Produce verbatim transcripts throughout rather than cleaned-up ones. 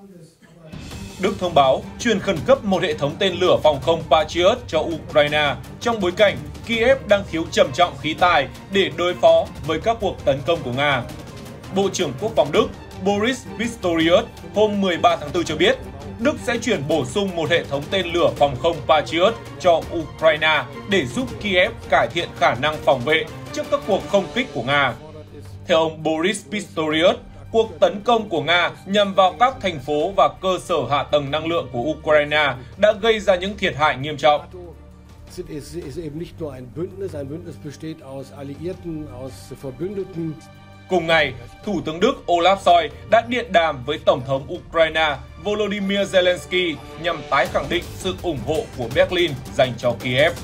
Đức thông báo chuyển khẩn cấp một hệ thống tên lửa phòng không Patriot cho Ukraine trong bối cảnh Kiev đang thiếu trầm trọng khí tài để đối phó với các cuộc tấn công của Nga. Bộ trưởng Quốc phòng Đức Boris Pistorius hôm mười ba tháng tư cho biết, Đức sẽ chuyển bổ sung một hệ thống tên lửa phòng không Patriot cho Ukraine để giúp Kiev cải thiện khả năng phòng vệ trước các cuộc không kích của Nga. Theo ông Boris Pistorius, cuộc tấn công của Nga nhằm vào các thành phố và cơ sở hạ tầng năng lượng của Ukraine đã gây ra những thiệt hại nghiêm trọng. Cùng ngày, Thủ tướng Đức Olaf Scholz đã điện đàm với Tổng thống Ukraine Volodymyr Zelensky nhằm tái khẳng định sự ủng hộ của Berlin dành cho Kiev.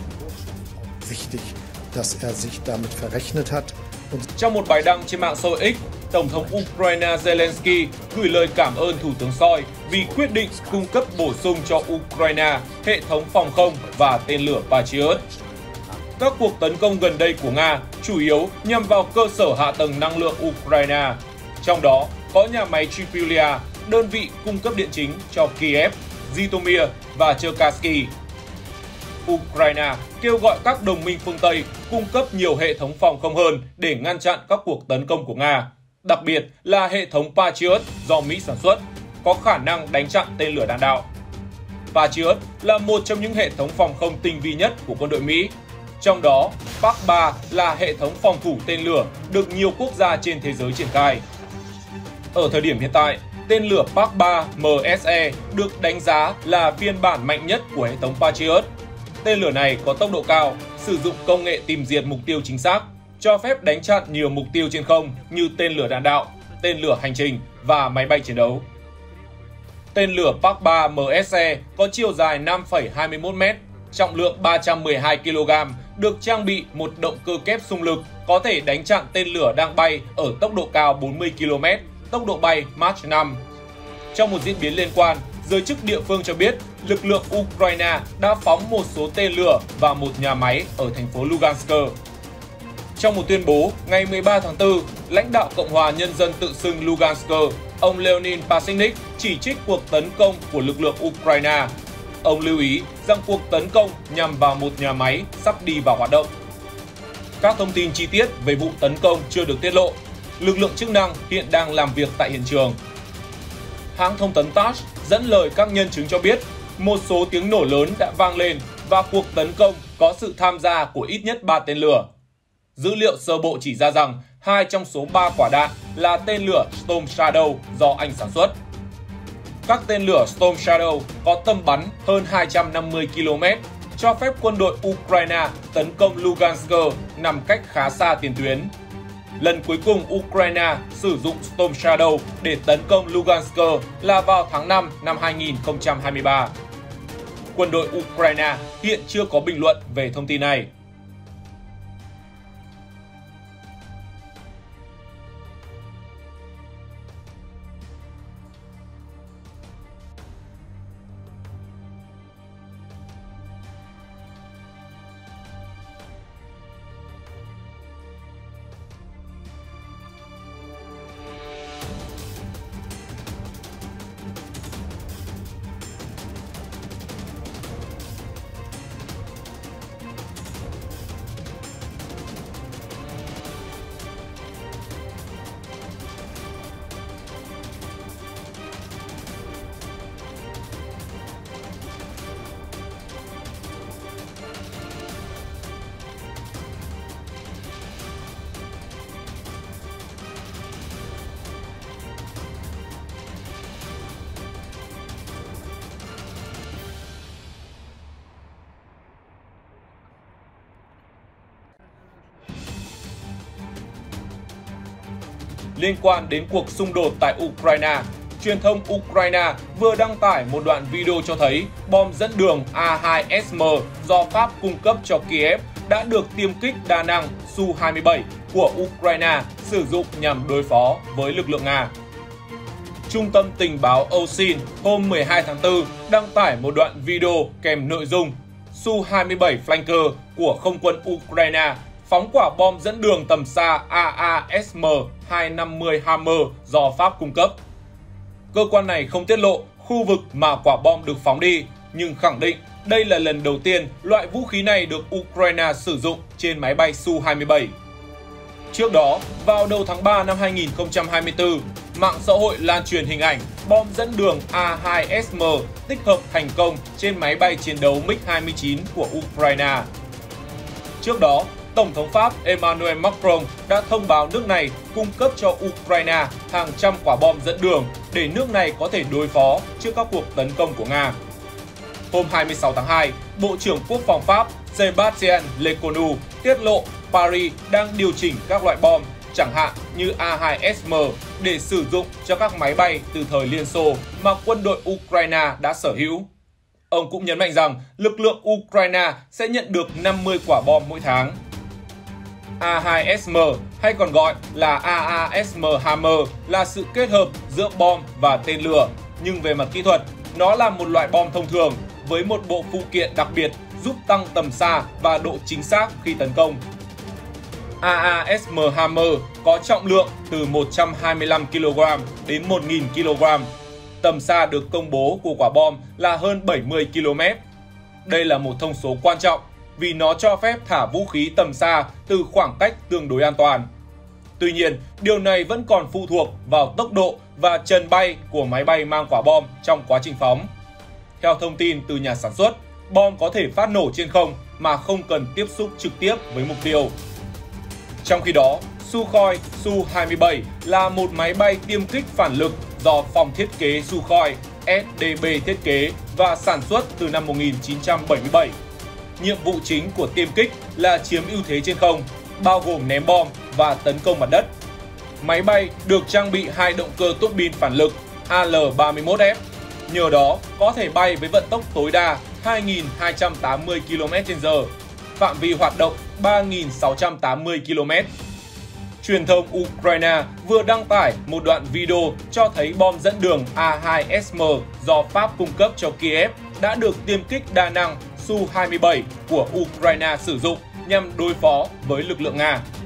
Trong một bài đăng trên mạng xã hội X, Tổng thống Ukraine Zelensky gửi lời cảm ơn Thủ tướng Scholz vì quyết định cung cấp bổ sung cho Ukraine hệ thống phòng không và tên lửa Patriot. Các cuộc tấn công gần đây của Nga chủ yếu nhằm vào cơ sở hạ tầng năng lượng Ukraine, trong đó có nhà máy Trypillia, đơn vị cung cấp điện chính cho Kiev, Zhytomyr và Cherkasy. Ukraine kêu gọi các đồng minh phương Tây cung cấp nhiều hệ thống phòng không hơn để ngăn chặn các cuộc tấn công của Nga, đặc biệt là hệ thống Patriot do Mỹ sản xuất, có khả năng đánh chặn tên lửa đạn đạo. Patriot là một trong những hệ thống phòng không tinh vi nhất của quân đội Mỹ. Trong đó, Park ba là hệ thống phòng thủ tên lửa được nhiều quốc gia trên thế giới triển khai. Ở thời điểm hiện tại, tên lửa Park ba M S E được đánh giá là phiên bản mạnh nhất của hệ thống Patriot. Tên lửa này có tốc độ cao, sử dụng công nghệ tìm diệt mục tiêu chính xác, cho phép đánh chặn nhiều mục tiêu trên không như tên lửa đạn đạo, tên lửa hành trình và máy bay chiến đấu. Tên lửa Park ba M S E có chiều dài năm phẩy hai mươi mốt mét, trọng lượng ba trăm mười hai ki lô gam, được trang bị một động cơ kép xung lực có thể đánh chặn tên lửa đang bay ở tốc độ cao bốn mươi ki lô mét, tốc độ bay Mach năm. Trong một diễn biến liên quan, giới chức địa phương cho biết lực lượng Ukraine đã phóng một số tên lửa vào một nhà máy ở thành phố Lugansk. Trong một tuyên bố ngày mười ba tháng tư, lãnh đạo Cộng hòa Nhân dân tự xưng Lugansk, ông Leonid Pasichnyk chỉ trích cuộc tấn công của lực lượng Ukraine. Ông lưu ý rằng cuộc tấn công nhằm vào một nhà máy sắp đi vào hoạt động. Các thông tin chi tiết về vụ tấn công chưa được tiết lộ. Lực lượng chức năng hiện đang làm việc tại hiện trường. Hãng thông tấn tát dẫn lời các nhân chứng cho biết một số tiếng nổ lớn đã vang lên và cuộc tấn công có sự tham gia của ít nhất ba tên lửa. Dữ liệu sơ bộ chỉ ra rằng hai trong số ba quả đạn là tên lửa Storm Shadow do Anh sản xuất. Các tên lửa Storm Shadow có tầm bắn hơn hai trăm năm mươi ki lô mét, cho phép quân đội Ukraine tấn công Lugansk nằm cách khá xa tiền tuyến. Lần cuối cùng Ukraine sử dụng Storm Shadow để tấn công Lugansk là vào tháng năm năm hai nghìn không trăm hai mươi ba. Quân đội Ukraine hiện chưa có bình luận về thông tin này. Liên quan đến cuộc xung đột tại Ukraine, truyền thông Ukraine vừa đăng tải một đoạn video cho thấy bom dẫn đường A hai S M do Pháp cung cấp cho Kiev đã được tiêm kích đa năng Su hai mươi bảy của Ukraine sử dụng nhằm đối phó với lực lượng Nga. Trung tâm tình báo O S I N hôm mười hai tháng tư đăng tải một đoạn video kèm nội dung Su hai mươi bảy Flanker của không quân Ukraine phóng quả bom dẫn đường tầm xa A A S M hai năm mươi Hammer do Pháp cung cấp. Cơ quan này không tiết lộ khu vực mà quả bom được phóng đi, nhưng khẳng định đây là lần đầu tiên loại vũ khí này được Ukraine sử dụng trên máy bay Su hai mươi bảy. Trước đó, vào đầu tháng ba năm hai nghìn không trăm hai mươi tư, mạng xã hội lan truyền hình ảnh bom dẫn đường A hai S M tích hợp thành công trên máy bay chiến đấu MiG hai mươi chín của Ukraine. Trước đó, Tổng thống Pháp Emmanuel Macron đã thông báo nước này cung cấp cho Ukraine hàng trăm quả bom dẫn đường để nước này có thể đối phó trước các cuộc tấn công của Nga. Hôm hai mươi sáu tháng hai, Bộ trưởng Quốc phòng Pháp Sébastien Lecornu tiết lộ Paris đang điều chỉnh các loại bom, chẳng hạn như A hai S M, để sử dụng cho các máy bay từ thời Liên Xô mà quân đội Ukraine đã sở hữu. Ông cũng nhấn mạnh rằng lực lượng Ukraine sẽ nhận được năm mươi quả bom mỗi tháng. A hai S M hay còn gọi là A A S M Hammer là sự kết hợp giữa bom và tên lửa, nhưng về mặt kỹ thuật, nó là một loại bom thông thường với một bộ phụ kiện đặc biệt giúp tăng tầm xa và độ chính xác khi tấn công. A A S M Hammer có trọng lượng từ một trăm hai mươi lăm ki lô gam đến một nghìn ki lô gam. Tầm xa được công bố của quả bom là hơn bảy mươi ki lô mét. Đây là một thông số quan trọng vì nó cho phép thả vũ khí tầm xa từ khoảng cách tương đối an toàn. Tuy nhiên, điều này vẫn còn phụ thuộc vào tốc độ và trần bay của máy bay mang quả bom trong quá trình phóng. Theo thông tin từ nhà sản xuất, bom có thể phát nổ trên không mà không cần tiếp xúc trực tiếp với mục tiêu. Trong khi đó, Sukhoi Su hai mươi bảy là một máy bay tiêm kích phản lực do Phòng Thiết kế Sukhoi S D B thiết kế và sản xuất từ năm một nghìn chín trăm bảy mươi bảy. Nhiệm vụ chính của tiêm kích là chiếm ưu thế trên không, bao gồm ném bom và tấn công mặt đất. Máy bay được trang bị hai động cơ tuốc pin phản lực A L ba mươi mốt F, nhờ đó có thể bay với vận tốc tối đa hai nghìn hai trăm tám mươi ki lô mét trên giờ, phạm vi hoạt động ba nghìn sáu trăm tám mươi ki lô mét. Truyền thông Ukraine vừa đăng tải một đoạn video cho thấy bom dẫn đường A hai S M do Pháp cung cấp cho Kiev đã được tiêm kích đa năng Su hai mươi bảy của Ukraine sử dụng nhằm đối phó với lực lượng Nga.